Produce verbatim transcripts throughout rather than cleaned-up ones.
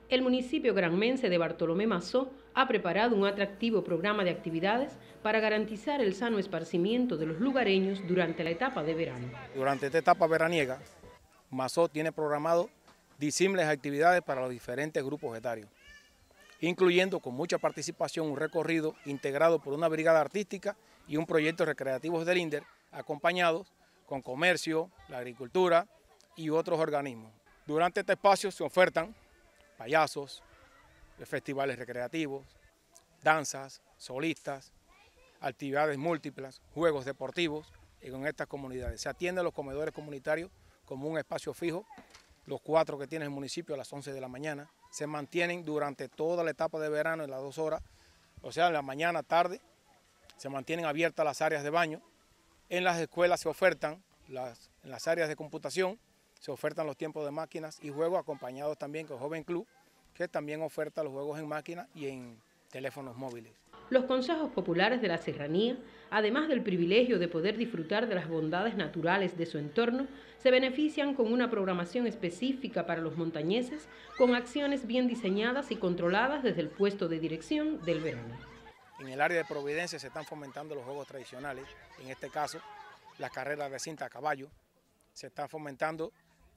El municipio granmense de Bartolomé Mazó ha preparado un atractivo programa de actividades para garantizar el sano esparcimiento de los lugareños durante la etapa de verano. Durante esta etapa veraniega, Mazó tiene programado disímiles actividades para los diferentes grupos etarios, incluyendo con mucha participación un recorrido integrado por una brigada artística y un proyecto recreativo del INDER, acompañados con comercio, la agricultura y otros organismos. Durante este espacio se ofertan payasos, festivales recreativos, danzas, solistas, actividades múltiples, juegos deportivos en estas comunidades. Se atienden los comedores comunitarios como un espacio fijo, los cuatro que tiene el municipio a las once de la mañana. Se mantienen durante toda la etapa de verano en las dos horas, o sea, en la mañana, tarde, se mantienen abiertas las áreas de baño. En las escuelas se ofertan, las, en las áreas de computación, se ofertan los tiempos de máquinas y juegos, acompañados también con Joven Club, que también oferta los juegos en máquina y en teléfonos móviles. Los consejos populares de la serranía, además del privilegio de poder disfrutar de las bondades naturales de su entorno, se benefician con una programación específica para los montañeses, con acciones bien diseñadas y controladas desde el puesto de dirección del verano. En el área de Providencia se están fomentando los juegos tradicionales, en este caso las carreras de cinta a caballo, se está fomentando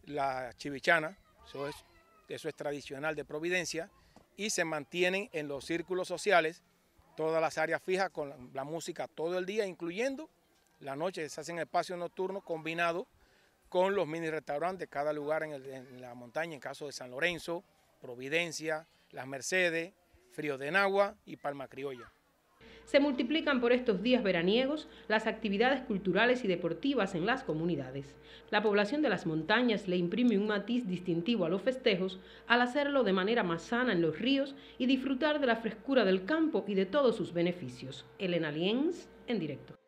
la chivichana, eso es, eso es tradicional de Providencia, y se mantienen en los círculos sociales todas las áreas fijas con la, la música todo el día, incluyendo la noche. Se hacen espacios nocturnos combinados con los mini restaurantes de cada lugar en, el, en la montaña, en caso de San Lorenzo, Providencia, Las Mercedes, Frío de Nagua y Palma Criolla. Se multiplican por estos días veraniegos las actividades culturales y deportivas en las comunidades. La población de las montañas le imprime un matiz distintivo a los festejos al hacerlo de manera más sana en los ríos y disfrutar de la frescura del campo y de todos sus beneficios. Elena Lienz, en directo.